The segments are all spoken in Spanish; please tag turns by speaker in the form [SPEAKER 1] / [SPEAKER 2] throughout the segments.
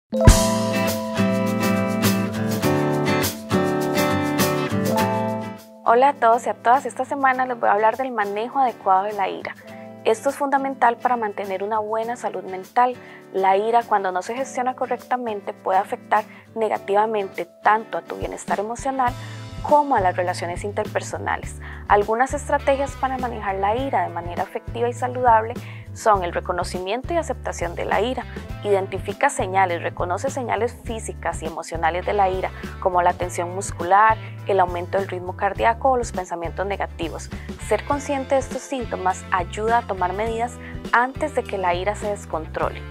[SPEAKER 1] Hola a todos y a todas, esta semana les voy a hablar del manejo adecuado de la ira. Esto es fundamental para mantener una buena salud mental. La ira, cuando no se gestiona correctamente, puede afectar negativamente tanto a tu bienestar emocional como a las relaciones interpersonales. Algunas estrategias para manejar la ira de manera efectiva y saludable son el reconocimiento y aceptación de la ira. Identifica señales, reconoce señales físicas y emocionales de la ira, como la tensión muscular, el aumento del ritmo cardíaco o los pensamientos negativos. Ser consciente de estos síntomas ayuda a tomar medidas antes de que la ira se descontrole.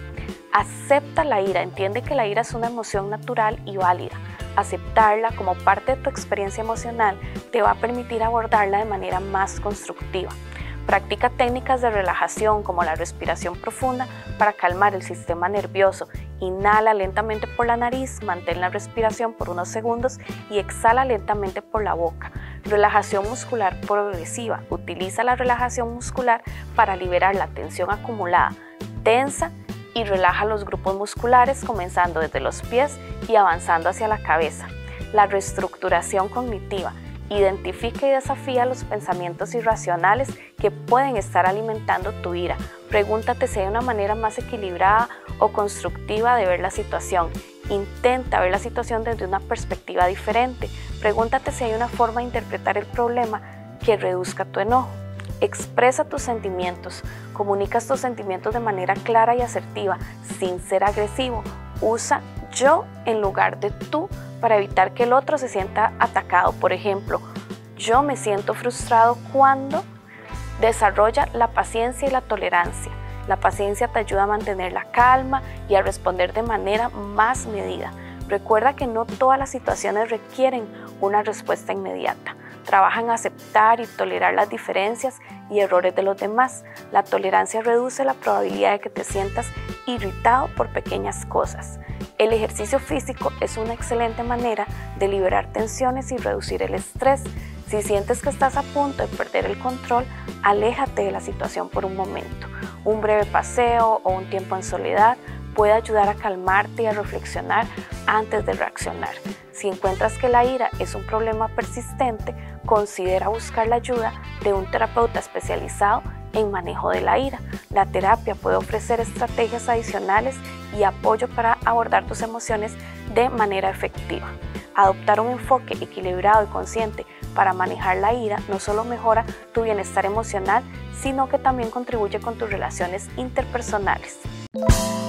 [SPEAKER 1] Acepta la ira, entiende que la ira es una emoción natural y válida. Aceptarla como parte de tu experiencia emocional te va a permitir abordarla de manera más constructiva. Practica técnicas de relajación como la respiración profunda para calmar el sistema nervioso. Inhala lentamente por la nariz, mantén la respiración por unos segundos y exhala lentamente por la boca. Relajación muscular progresiva. Utiliza la relajación muscular para liberar la tensión acumulada. Tensa y relaja los grupos musculares comenzando desde los pies y avanzando hacia la cabeza. La reestructuración cognitiva. Identifica y desafía los pensamientos irracionales que pueden estar alimentando tu ira. Pregúntate si hay una manera más equilibrada o constructiva de ver la situación. Intenta ver la situación desde una perspectiva diferente. Pregúntate si hay una forma de interpretar el problema que reduzca tu enojo. Expresa tus sentimientos. Comunica tus sentimientos de manera clara y asertiva, sin ser agresivo. Usa yo en lugar de tú para evitar que el otro se sienta atacado. Por ejemplo, yo me siento frustrado cuando. Desarrolla la paciencia y la tolerancia. La paciencia te ayuda a mantener la calma y a responder de manera más medida. Recuerda que no todas las situaciones requieren una respuesta inmediata. Trabaja en aceptar y tolerar las diferencias y errores de los demás. La tolerancia reduce la probabilidad de que te sientas irritado por pequeñas cosas. El ejercicio físico es una excelente manera de liberar tensiones y reducir el estrés. Si sientes que estás a punto de perder el control, aléjate de la situación por un momento. Un breve paseo o un tiempo en soledad puede ayudar a calmarte y a reflexionar antes de reaccionar. Si encuentras que la ira es un problema persistente, considera buscar la ayuda de un terapeuta especializado en manejo de la ira. La terapia puede ofrecer estrategias adicionales y apoyo para abordar tus emociones de manera efectiva. Adoptar un enfoque equilibrado y consciente para manejar la ira no solo mejora tu bienestar emocional, sino que también contribuye con tus relaciones interpersonales.